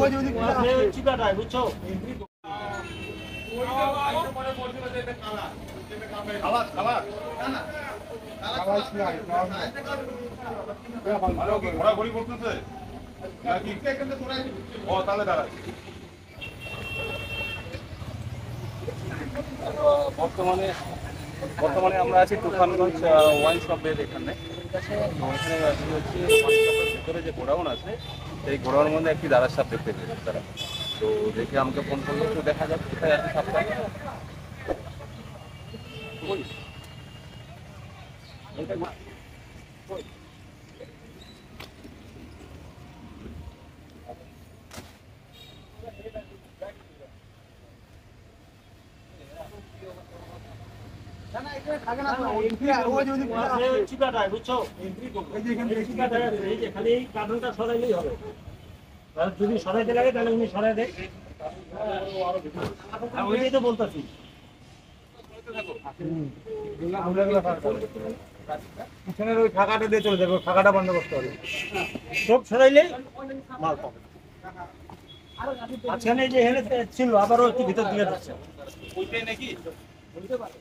চিকাটায় বুঝছো ঘোরাঘুরি করতেছে ও তাহলে দাঁড়ায় বর্তমানে আমরা আছি তুফানগঞ্জ ওয়াইন শপের এখানে ভিতরে যে গোডাউন আছে সেই গোডাউনের মধ্যে একটি দাদার সাপ দেখতে পেয়েছে তারা। তো দেখে আমাকে ফোন করলো, তো দেখা যাক কোথায় আছে সাপটা। চিকাটায় বুঝছো খালি কার্টুনটা সরাইলেই হবে, যদি সরাইতে লাগে তাহলে উনি সরাই দেয়। ওইটাই তো বলতেছি পিছনের ওই ফাঁকাটা দিয়ে চলে যাবে, ফাঁকাটা বন্ধ করতে হবে, সব সরাইলে মাল পাবে। মাঝখানে যে হেলে ছিল আবারও একটু ভিতর দিকে যাচ্ছে ওইটাই নাকি বলতে পারে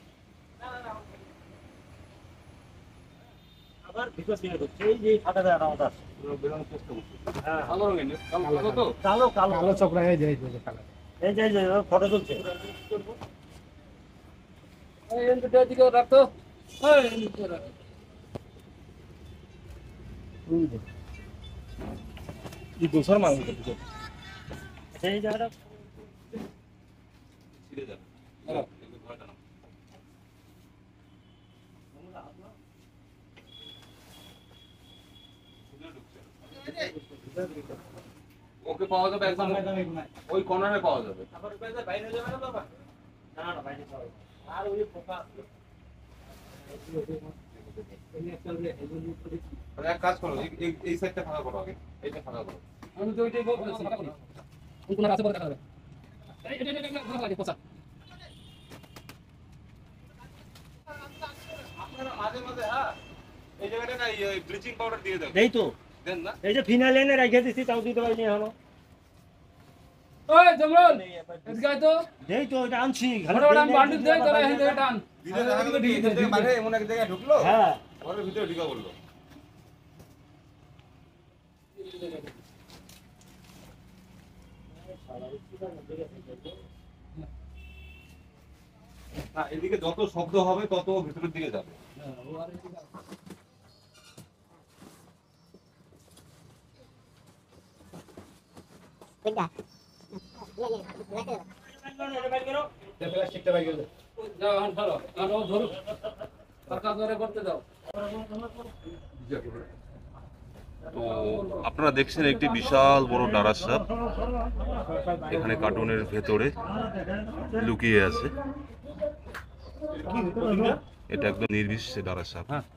আবার ভিতর দিকে ঢুকছে। এই যে ফাঁকাটা আমাদের আছে বেরোনোর চেষ্টা করছে। হ্যাঁ কালো কালো কালো চক্রা এই যে এই যে ফটো তুলছে। রাখতো দোসর মাল এই জায়গাটা ওকে পাওয়া যাবে একদম ওই কর্নারে পাওয়া যাবে। বাইরে যাবে না বাবা, না না বাইরে যাবে আর ওই পোকা। এক কাজ করো, এই সাইডটা ফাঁকা করো, আগে এইটা ফাঁকা করো। আমি তো ওইটাই বলছি ফাঁকা করি, ওই কোন রাস্তা পরে দেখা যাবে। এটা ভালো লাগে পোষা। আপনারা মাঝে মাঝে এই জায়গাটা না এই ব্লিচিং পাউডার দিয়ে দাও। দেই তো দেন না, এই যে ফিনাইল এনে রেখে দিছি, তাও দিতে পারিনি এখনো। ওই জমরুল এদিকে আয় তো। দেই তো এটা আনছি বড় আমি বান্ডিল দেই তোরা এই জায়গা টান। দিলে দেখা গেল কি এখান থেকে মারে এমন এক জায়গায় ঢুকলো, হ্যাঁ ঘরের ভিতরে ঢুকা বললো। না এদিকে যত শব্দ হবে তত ভিতরের দিকে যাবে। প্লাস্টিকটা বাইরে গেল যাও আন ধরো আর ও ধরো পাকা ধরে করতে দাও। তো আপনারা দেখছেন একটি বিশাল বড় ডারাস সাপ এখানে কার্টুনের ভেতরে লুকিয়ে আছে। এটা একদম নির্বিষ ডারাস সাপ। হ্যাঁ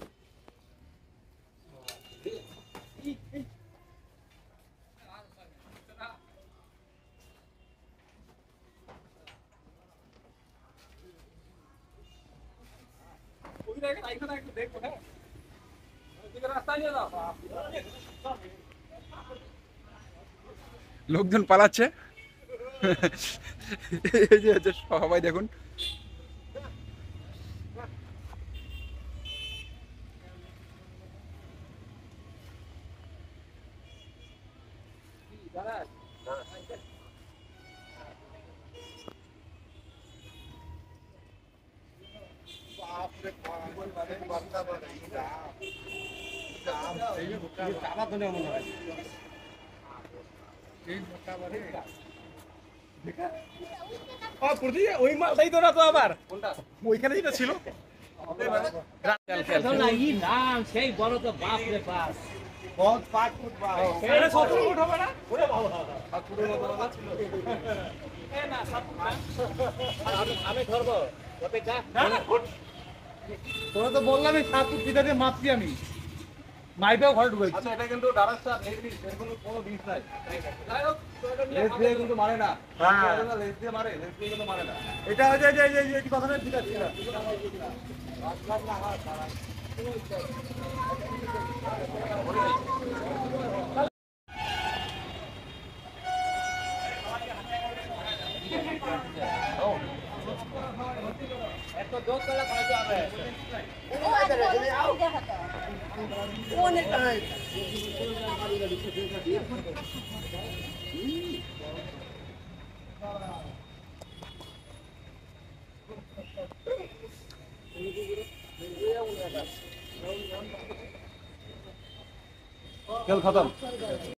লোকজন পালাচ্ছে, এই যে সবাই দেখুন। ওই মালটাই তো না তো আবার ওইখানে যেটা ছিল সেই বড় তো বাপ রে বাপ बहुत 5 फुट बड़ा है। এটা 17 ফুট হবে না ওরে বাবা এ না 7 ফুট আমি ধরবো অপেক্ষা না তোরা তো বললামই 7 ফুট ভিতরে মাপছি আমি মাইপেও ঘরে ঢুকেছি। আচ্ছা এটা কিন্তু ডারাসটা নেগেটিভ, এর কোনো বিষ নাই। লেজ দিয়ে কিন্তু মারে না। হ্যাঁ লেজ দিয়ে মারে, লেজ দিয়ে কিন্তু মারে না। এটা হচ্ছে যে এই কথাটা ঠিক আছে। খেল খতম।